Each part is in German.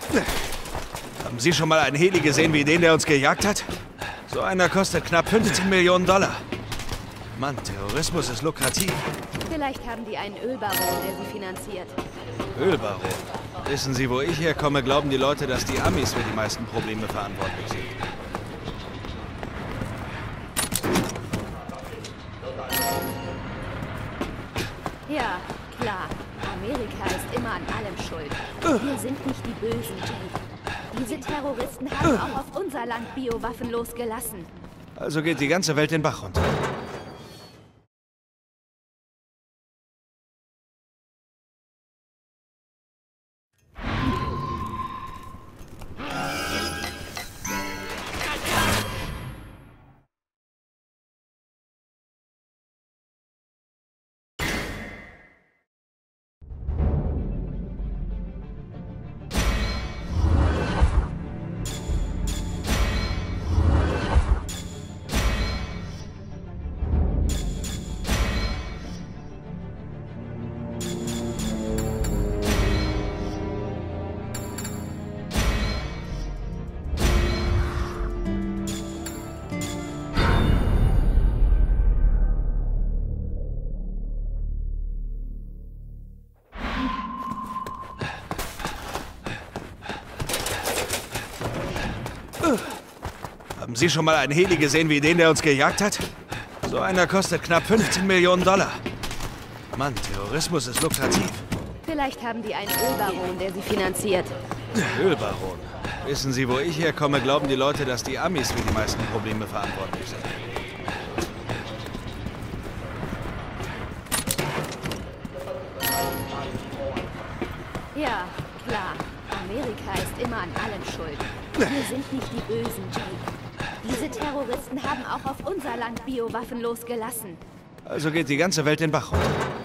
Haben Sie schon mal einen Heli gesehen wie den, der uns gejagt hat? So einer kostet knapp 15 Millionen Dollar. Mann, Terrorismus ist lukrativ. Vielleicht haben die einen Ölbaron, der sie finanziert. Ölbaron? Wissen Sie, wo ich herkomme, glauben die Leute, dass die Amis für die meisten Probleme verantwortlich sind. Ja, klar. Amerika ist immer an allem schuld. Wir sind nicht die Bösen, Jake. Diese Terroristen haben auch auf unser Land Biowaffen losgelassen. Also geht die ganze Welt den Bach runter. Haben Sie schon mal einen Heli gesehen wie den, der uns gejagt hat? So einer kostet knapp 15 Millionen Dollar. Mann, Terrorismus ist lukrativ. Vielleicht haben die einen Ölbaron, der sie finanziert. Ölbaron? Wissen Sie, wo ich herkomme, glauben die Leute, dass die Amis für die meisten Probleme verantwortlich sind. Ja, klar. Amerika ist immer an allem schuld. Wir sind nicht die Bösen, Jake. Diese Terroristen haben auch auf unser Land Biowaffen losgelassen. Also geht die ganze Welt den Bach runter.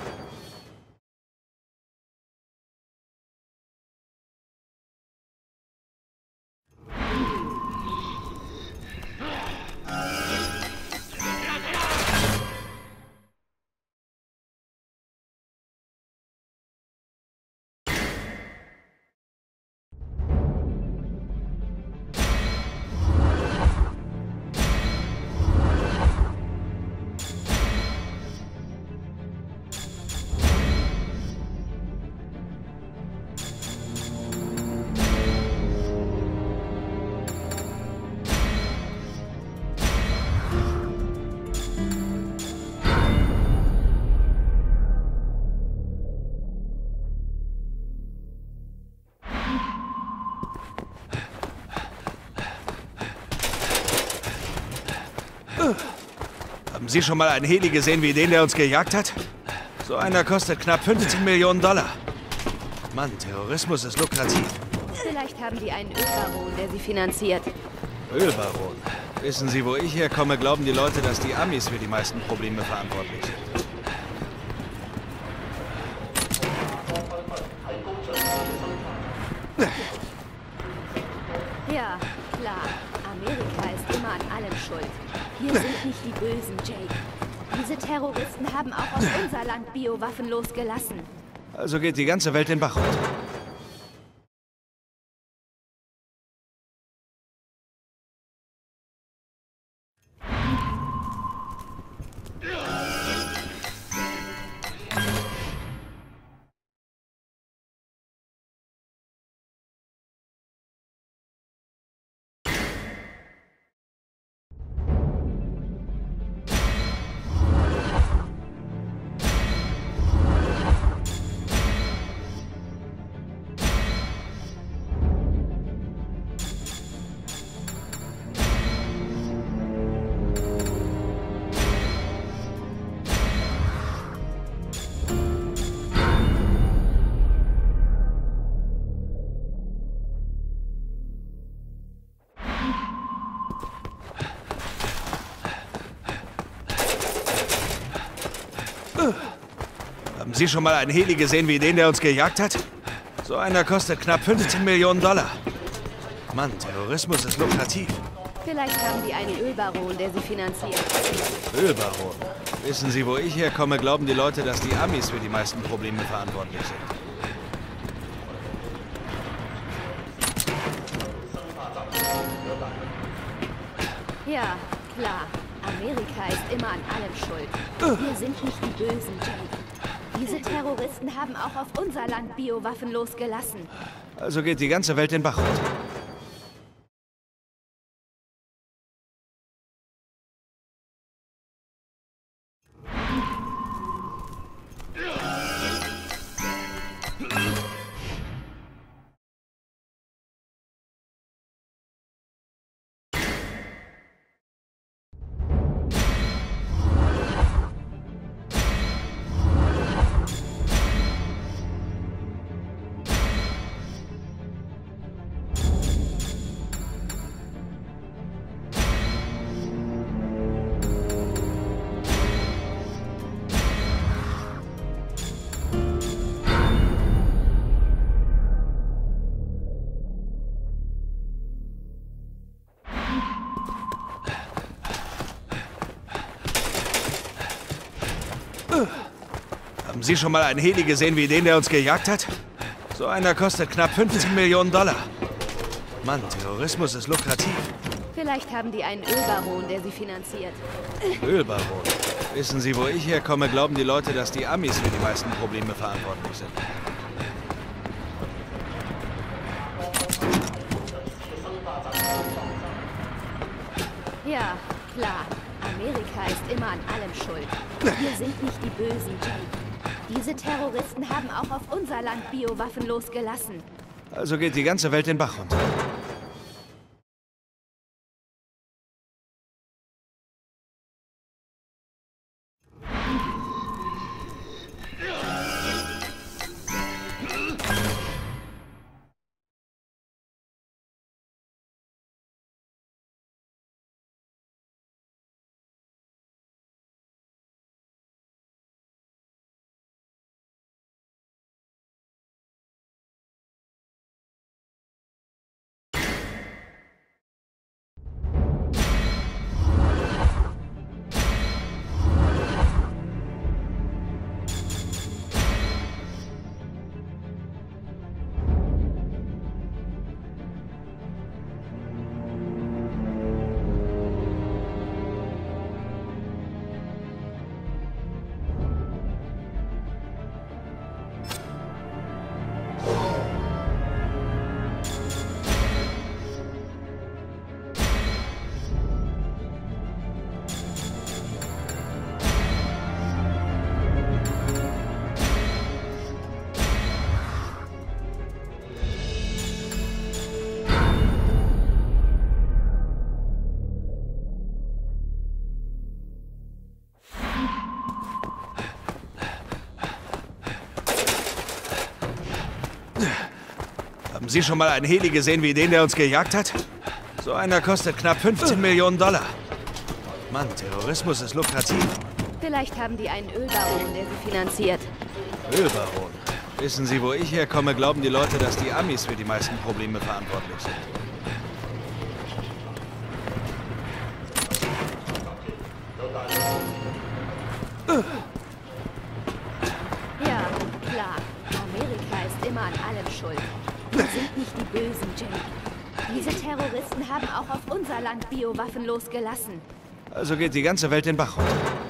Haben Sie schon mal einen Heli gesehen wie den, der uns gejagt hat? So einer kostet knapp 15 Millionen Dollar. Mann, Terrorismus ist lukrativ. Vielleicht haben die einen Ölbaron, der sie finanziert. Ölbaron? Wissen Sie, wo ich herkomme, glauben die Leute, dass die Amis für die meisten Probleme verantwortlich sind. Ja, klar. Amerika ist immer an allem schuld. Wir sind nicht die Bösen, Jake. Diese Terroristen haben auch auf unser Land Biowaffen losgelassen. Also geht die ganze Welt den Bach runter. Haben Sie schon mal einen Heli gesehen wie den, der uns gejagt hat? So einer kostet knapp 15 Millionen Dollar. Mann, Terrorismus ist lukrativ. Vielleicht haben die einen Ölbaron, der sie finanziert. Ölbaron? Wissen Sie, wo ich herkomme, glauben die Leute, dass die Amis für die meisten Probleme verantwortlich sind. Ja, klar. Amerika ist immer an allem schuld. Wir sind nicht die Bösen, Jake. Diese Terroristen haben auch auf unser Land Biowaffen losgelassen. Also geht die ganze Welt den Bach runter. Haben Sie schon mal einen Heli gesehen wie den, der uns gejagt hat? So einer kostet knapp 15 Millionen Dollar. Mann, Terrorismus ist lukrativ. Vielleicht haben die einen Ölbaron, der sie finanziert. Ölbaron? Wissen Sie, wo ich herkomme, glauben die Leute, dass die Amis für die meisten Probleme verantwortlich sind. Ja, klar. Amerika ist immer an allem schuld. Wir sind nicht die Bösen, Jake. Diese Terroristen haben auch auf unser Land Biowaffen losgelassen. Also geht die ganze Welt den Bach runter. Haben Sie schon mal einen Heli gesehen wie den, der uns gejagt hat? So einer kostet knapp 15 Millionen Dollar. Mann, Terrorismus ist lukrativ. Vielleicht haben die einen Ölbaron, der sie finanziert. Ölbaron? Wissen Sie, wo ich herkomme, glauben die Leute, dass die Amis für die meisten Probleme verantwortlich sind. Ja, klar. Amerika ist immer an allem schuld. Wir sind nicht die Bösen, Jake. Diese Terroristen haben auch auf unser Land Biowaffen losgelassen. Also geht die ganze Welt den Bach runter.